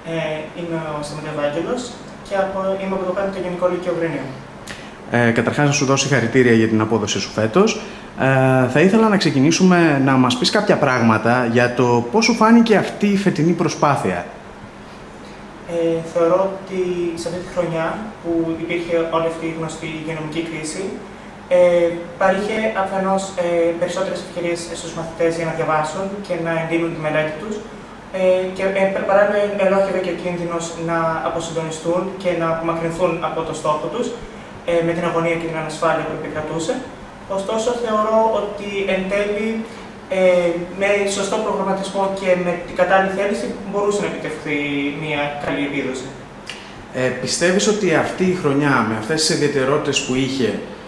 Είμαι ο Σταματιαβάγγελος και είμαι από το 5ο Γενικό Λύκειο Γρενίου. Καταρχάς να σου δώσω συγχαρητήρια για την απόδοση σου φέτος. Θα ήθελα να ξεκινήσουμε να μας πεις κάποια πράγματα για το πώς σου φάνηκε αυτή η φετινή προσπάθεια. Θεωρώ ότι σε αυτή τη χρονιά που υπήρχε όλη αυτή η γνωστή υγειονομική κρίση, παρήχε αφενός περισσότερες ευκαιρίες στους μαθητές για να διαβάσουν και να εντείνουν τη μελέτη τους, και παράλληλα ελόχευε και ο κίνδυνος να αποσυντονιστούν και να απομακρυνθούν από το στόχο τους με την αγωνία και την ανασφάλεια που επικρατούσε. Ωστόσο, θεωρώ ότι εν τέλει με σωστό προγραμματισμό και με την κατάλληλη θέληση μπορούσε να επιτευχθεί μια καλή επίδοση. Πιστεύεις ότι αυτή η χρονιά με αυτές τις ιδιαιτερότητες που είχε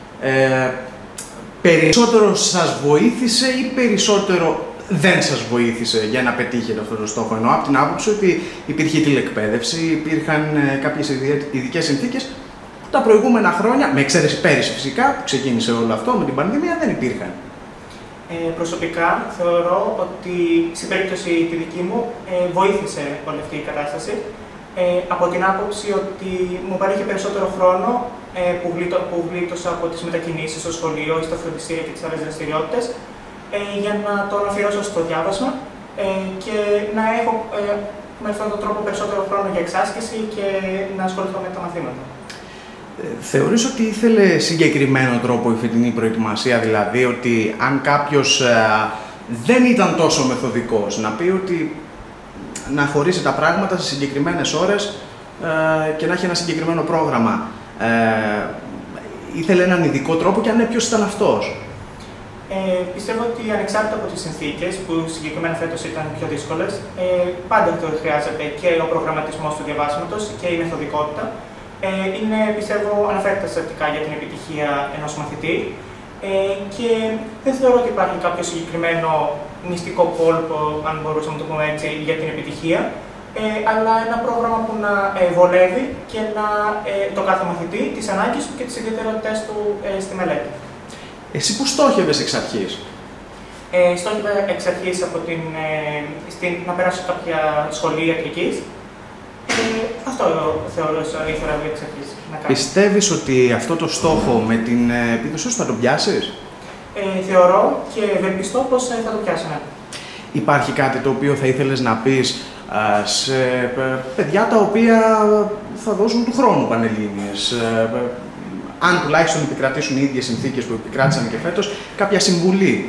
περισσότερο σας βοήθησε ή περισσότερο δεν σας βοήθησε για να πετύχετε αυτό το στόχο? Εννοώ από την άποψη ότι υπήρχε τηλεκπαίδευση, υπήρχαν κάποιες ειδικές συνθήκες που τα προηγούμενα χρόνια, με εξαίρεση πέρυσι φυσικά, που ξεκίνησε όλο αυτό με την πανδημία, δεν υπήρχαν. Προσωπικά θεωρώ ότι στην περίπτωση τη δική μου βοήθησε όλη αυτή η κατάσταση, από την άποψη ότι μου παρήχε περισσότερο χρόνο που γλίτωσα από τις μετακινήσεις στο σχολείο ή στα φροντιστήρια και τις άλλες δραστηριότητες, για να τον αφιερώσω στο διάβασμα και να έχω με αυτόν τον τρόπο περισσότερο χρόνο για εξάσκηση και να ασχοληθώ με τα μαθήματα. Θεωρείς ότι ήθελε συγκεκριμένο τρόπο η φετινή προετοιμασία, δηλαδή ότι αν κάποιος δεν ήταν τόσο μεθοδικός, να πει ότι να χωρίσει τα πράγματα σε συγκεκριμένες ώρες και να έχει ένα συγκεκριμένο πρόγραμμα, ήθελε έναν ειδικό τρόπο και αν ναι, ποιος ήταν αυτός? Πιστεύω ότι ανεξάρτητα από τις συνθήκες, που συγκεκριμένα φέτος ήταν πιο δύσκολες, πάντα χρειάζεται και ο προγραμματισμός του διαβάσματος και η μεθοδικότητα. Είναι, πιστεύω, αναφέρεται στατικά για την επιτυχία ενός μαθητή και δεν θεωρώ ότι υπάρχει κάποιο συγκεκριμένο μυστικό κόλπο, αν μπορούσαμε να το πούμε έτσι, για την επιτυχία, αλλά ένα πρόγραμμα που να βολεύει και το κάθε μαθητή, τις ανάγκες του και τις ιδιαιτερότητες του στη μελέτη. Εσύ που στόχευες εξ αρχής? Στόχευα εξ αρχής να περάσω σε κάποια σχολή ιατρικής. Αυτό θεωρώ ήθελα εξ αρχής να κάνω. Πιστεύεις ότι αυτό το στόχο με την επίδοση σου θα το πιάσεις? Θεωρώ και ευελπιστώ πως θα το πιάσω, ναι. Υπάρχει κάτι το οποίο θα ήθελες να πεις σε παιδιά τα οποία θα δώσουν του χρόνου πανελλήνιες, αν τουλάχιστον επικρατήσουν οι ίδιες συνθήκες που επικράτησαν και φέτος, κάποια συμβουλή?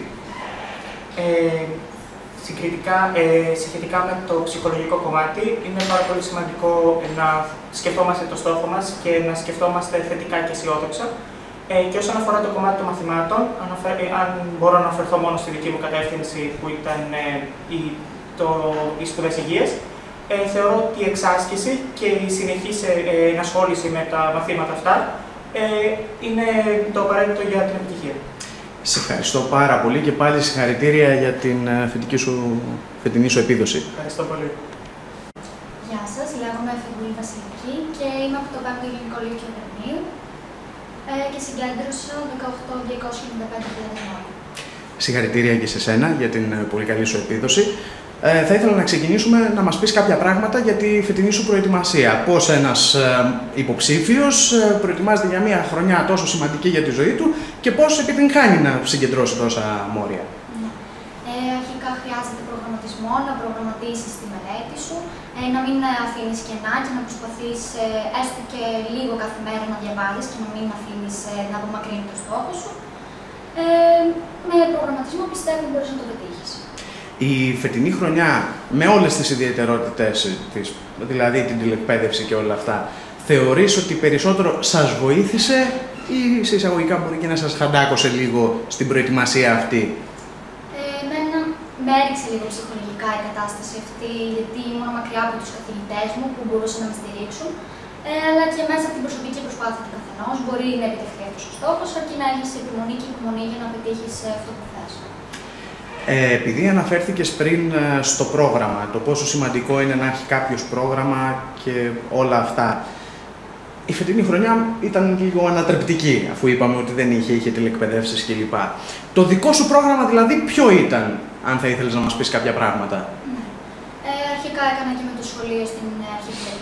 Σχετικά με το ψυχολογικό κομμάτι, είναι πάρα πολύ σημαντικό να σκεφτόμαστε το στόχο μας και να σκεφτόμαστε θετικά και αισιόδοξα. Και όσον αφορά το κομμάτι των μαθημάτων, αν μπορώ να αναφερθώ μόνο στη δική μου κατεύθυνση που ήταν οι σπουδές υγείας, θεωρώ ότι η εξάσκηση και η συνεχής ενασχόληση με τα μαθήματα αυτά είναι το απαραίτητο για την επιτυχία. Σε ευχαριστώ πάρα πολύ και πάλι συγχαρητήρια για την φετινή σου επίδοση. Ευχαριστώ πολύ. Γεια σας, λέγομαι Φιγούλη Βασιλική και είμαι από το 5ο Γενικό Λύκειο Γρενίου και συγκέντρωσα 18.295.000 νόημα. Συγχαρητήρια και σε σένα για την πολύ καλή σου επίδοση. Θα ήθελα να ξεκινήσουμε να μας πεις κάποια πράγματα για τη φετινή σου προετοιμασία. Πώς ένας υποψήφιος προετοιμάζεται για μια χρονιά τόσο σημαντική για τη ζωή του και πώς επιτυγχάνει να συγκεντρώσει τόσα μόρια. Αρχικά χρειάζεται προγραμματισμό, να προγραμματίσεις τη μελέτη σου, να μην αφήνεις κενά και να προσπαθείς έστω και λίγο κάθε μέρα να διαβάζεις και να μην αφήνεις να απομακρύνει το στόχο σου. Με προγραμματισμό πιστεύω ότι μπορείς να το πετύχεις. Η φετινή χρονιά, με όλες τις ιδιαιτερότητες της, δηλαδή την τηλεκπαίδευση και όλα αυτά, θεωρείς ότι περισσότερο σας βοήθησε ή σε εισαγωγικά μπορεί και να σας χαντάκωσε λίγο στην προετοιμασία αυτή? Εμένα με έριξε λίγο ψυχολογικά η κατάσταση αυτή, γιατί ήμουν μακριά από τους καθηγητές μου που μπορούσαν να με στηρίξουν, αλλά και μέσα από την προσωπική προσπάθεια του καθενός μπορεί να επιτευχθεί αυτός ο στόχος, αρκεί να έχεις επιμονή και υπομονή για να πετύχεις αυτό που θες. Επειδή αναφέρθηκες πριν στο πρόγραμμα, το πόσο σημαντικό είναι να έχει κάποιος πρόγραμμα και όλα αυτά, η φετινή χρονιά ήταν λίγο ανατρεπτική, αφού είπαμε ότι δεν είχε τηλεκπαιδεύσεις κλπ. Το δικό σου πρόγραμμα δηλαδή ποιο ήταν, αν θα ήθελες να μας πεις κάποια πράγματα? Αρχικά έκανα και με το σχολείο στην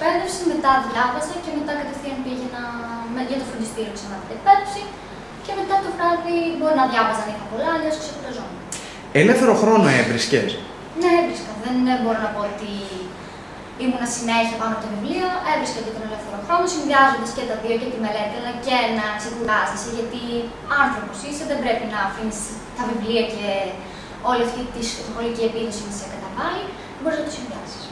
εκπαίδευση, μετά διάβαζα και μετά κατευθείαν πήγαινα για το φροντιστήριο ξανά την εκπαίδευση. Και μετά το βράδυ μπορεί να διάβαζα αν είχα πολλά, αλλιώς ξεκουραζόμουν. Ελεύθερο χρόνο έβρισκες? Ναι, έβρισκα. Δεν μπορώ να πω ότι ήμουνα συνέχεια πάνω από τα βιβλία. Έβρισκα και τον ελεύθερο χρόνο, συνδυάζοντας και τα δύο, και τη μελέτη, αλλά και να ξεκουράζεσαι. Γιατί άνθρωπος είσαι, δεν πρέπει να αφήνεις τα βιβλία και όλη αυτή τη σχολική επίδοση να σε καταβάλει. Μπορείς να το συνδυάσεις.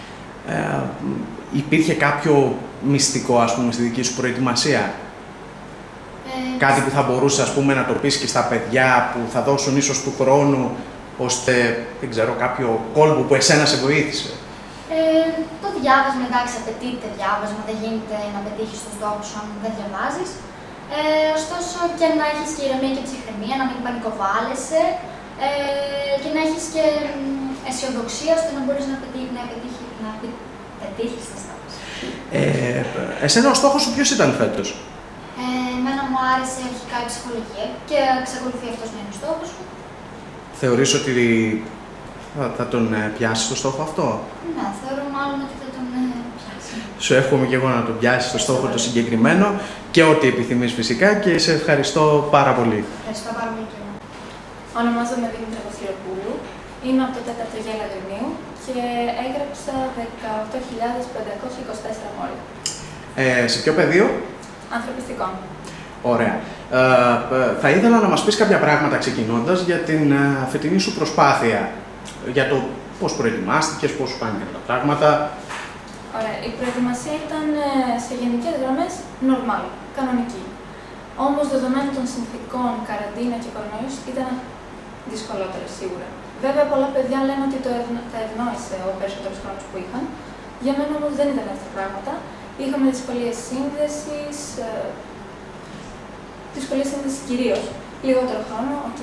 Υπήρχε κάποιο μυστικό, ας πούμε, στη δική σου προετοιμασία? Κάτι που θα μπορούσε, ας πούμε, να το πεις και στα παιδιά που θα δώσουν ίσως του χρόνου, ώστε, δεν ξέρω, κάποιο κόλπο που εσένα σε βοήθησε? Το διάβασμα, εντάξει, απαιτείται διάβασμα, δεν γίνεται να πετύχεις το στόχο σου αν δεν διαβάζεις. Ωστόσο, και να έχεις και ηρεμία και ψυχραιμία, να μην πανικοβάλλεσαι και να έχεις και αισιοδοξία ώστε να μπορείς να πετύχεις τα στόχα σου. Εσένα ο στόχος σου ποιος ήταν φέτος? Εμένα μου άρεσε αρχικά η ψυχολογία και εξακολουθεί αυτός να είναι ο στόχος μου. Θεωρείς ότι θα τον πιάσεις το στόχο αυτό? Ναι, θεωρώ μάλλον ότι θα τον πιάσει. Σου εύχομαι και εγώ να τον πιάσεις το στόχο το συγκεκριμένο και ό,τι επιθυμείς φυσικά, και σε ευχαριστώ πάρα πολύ. Ευχαριστώ πάρα πολύ και εγώ. Ονομάζομαι Δήμητρα Βασιλοπούλου, είμαι από το 4ο Γ Λαγρινίου και έγραψα 18.524 μόρια. Σε ποιο πεδίο? Ανθρωπιστικών. Ωραία. Θα ήθελα να μας πεις κάποια πράγματα ξεκινώντας για την φετινή σου προσπάθεια, για το πώς προετοιμάστηκες, πώς σου πάνε τα πράγματα. Ωραία. Η προετοιμασία ήταν σε γενικές γραμμές normal, κανονική. Όμως, δεδομένου των συνθηκών, καραντίνα και κορονοϊούς, ήταν δυσκολότερες σίγουρα. Βέβαια, πολλά παιδιά λένε ότι τα ευνόησε ο περισσότερος χρόνος που είχαν. Για μένα όμως δεν ήταν αυτά τα πράγματα. Είχαμε δυσκολίες σύνδεσης, δυσκολίες σύνδεσης κυρίως. Λιγότερο χρόνο, οκ.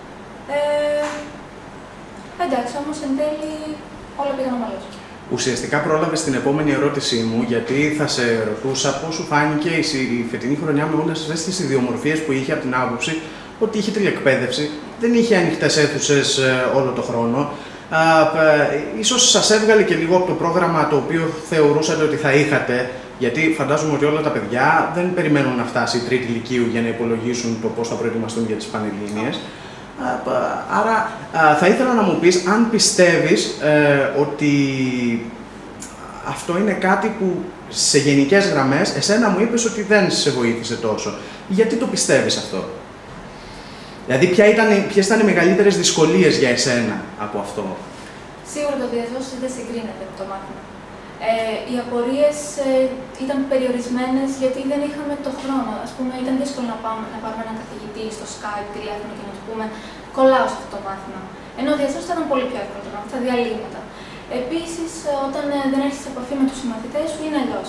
Εντάξει, όμως εν τέλει όλα πήγαν ομαλώς. Ουσιαστικά πρόλαβες την επόμενη ερώτησή μου, γιατί θα σε ρωτούσα πώς σου φάνηκε η φετινή χρονιά με όλες αυτές τις ιδιομορφίες που είχε, από την άποψη ότι είχε τηλεκπαίδευση, δεν είχε ανοιχτές αίθουσες όλο το χρόνο. Ίσως σας έβγαλε και λίγο από το πρόγραμμα το οποίο θεωρούσατε ότι θα είχατε, γιατί φαντάζομαι ότι όλα τα παιδιά δεν περιμένουν να φτάσει η τρίτη λυκείου για να υπολογίσουν το πώς θα προετοιμαστούν για τις Πανελλήνιες. Άρα θα ήθελα να μου πεις αν πιστεύεις ότι αυτό είναι κάτι που σε γενικές γραμμές εσένα μου είπες ότι δεν σε βοήθησε τόσο. Γιατί το πιστεύεις αυτό? Δηλαδή ποιες ήταν οι μεγαλύτερες δυσκολίες για εσένα από αυτό? Σίγουρα το διαζώσεις δεν συγκρίνεται με το μάθημα. Οι απορίες ήταν περιορισμένες γιατί δεν είχαμε το χρόνο. Ας πούμε, ήταν δύσκολο να πάρουμε έναν καθηγητή στο Skype, τηλέφωνο και να του πούμε κολλάω σε αυτό το μάθημα. Ενώ ο διαζώσεις ήταν πολύ πιο εύκολο το μάθημα, τα διαλύματα. Επίσης, όταν δεν έρχεσαι σε επαφή με τους συμμαθητές σου, είναι αλλιώς.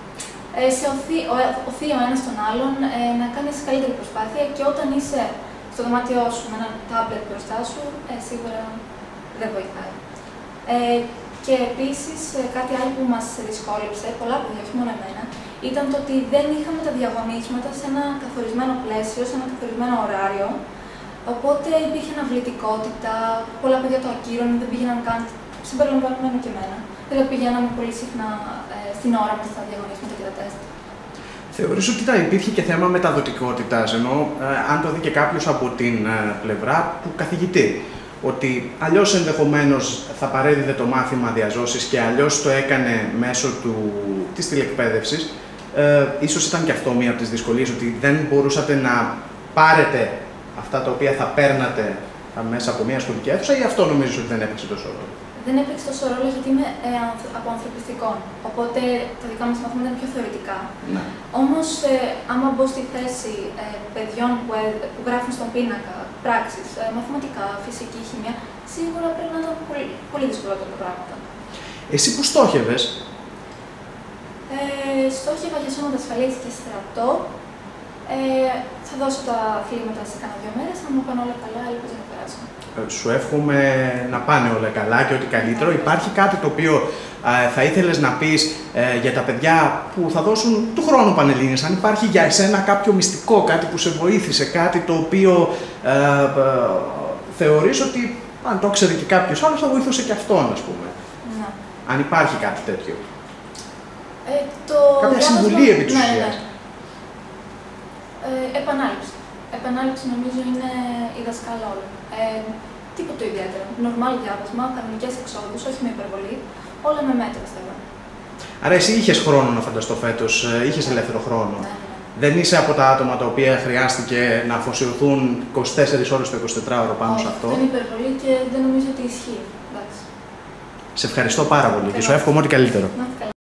Οθεί ο ένας τον άλλον να κάνεις καλύτερη προσπάθεια και όταν είσαι στο δωμάτιό σου με ένα τάμπλετ μπροστά σου, σίγουρα δεν βοηθάει. Και επίσης, κάτι άλλο που μας δυσκόλεψε, πολλά παιδιά, όχι μόνο εμένα, ήταν το ότι δεν είχαμε τα διαγωνίσματα σε ένα καθορισμένο πλαίσιο, σε ένα καθορισμένο ωράριο. Οπότε υπήρχε αναβλητικότητα, πολλά παιδιά το ακύρωναν, δεν πήγαιναν καν, συμπεριλαμβανομένου και εμένα. Δεν πηγαίναμε πολύ συχνά στην ώρα μας στα διαγωνίσματα και τα τεστ. Θεωρείς ότι υπήρχε και θέμα μεταδοτικότητας, ενώ αν το δει και κάποιος από την πλευρά του καθηγητή, ότι αλλιώς ενδεχομένως θα παρέδιδε το μάθημα διαζώσεις και αλλιώς το έκανε μέσω της τηλεκπαίδευσης, ίσως ήταν και αυτό μία από τις δυσκολίες, ότι δεν μπορούσατε να πάρετε αυτά τα οποία θα παίρνατε μέσα από μια σχολική αίθουσα, ή αυτό νομίζεις ότι δεν έπαιξε τόσο ρόλο? Δεν έπαιξε τόσο ρόλο γιατί είμαι από ανθρωπιστικών, οπότε τα δικά μας μαθήματα είναι πιο θεωρητικά. Ναι. Όμως, άμα μπω στη θέση παιδιών που γράφουν στον πίνακα πράξεις, μαθηματικά, φυσική, χημεία, σίγουρα πρέπει να ήταν πολύ, πολύ δυσκολότερα τα πράγματα. Εσύ που στόχευες? Στόχευα για σώματα ασφαλείας και στρατό. Θα δώσω τα αθλήματα σε κάνα 2 μέρες, αν μου πάνε όλα καλά, ελπίζω να περάσω. Σου εύχομαι να πάνε όλα καλά και ό,τι καλύτερο. Υπάρχει κάτι το οποίο θα ήθελες να πεις για τα παιδιά που θα δώσουν του χρόνου Πανελλήνιες? Αν υπάρχει για εσένα κάποιο μυστικό, κάτι που σε βοήθησε, κάτι το οποίο θεωρείς ότι αν το ξέρει και κάποιος άλλος θα βοηθούσε και αυτόν, ας πούμε. Ναι. Αν υπάρχει κάτι τέτοιο. Κάποια συμβουλή επί της ουσίας. Επανάληψη. Επανάληψη νομίζω είναι η δασκάλα όλων. Τίποτα ιδιαίτερο. Νορμάλ διάβασμα, κανονικές εξόδους, όχι με υπερβολή. Όλα με μέτρα θέλω. Άρα εσύ είχες χρόνο να φανταστώ φέτος, είχες ελεύθερο χρόνο. Ναι. Δεν είσαι από τα άτομα τα οποία χρειάστηκε να αφοσιωθούν 24 ώρες το 24ωρο πάνω σε αυτό. Δεν είναι υπερβολή και δεν νομίζω ότι ισχύει. Εντάξει. Σε ευχαριστώ πάρα πολύ και σου εύχομαι ό,τι καλύτερο.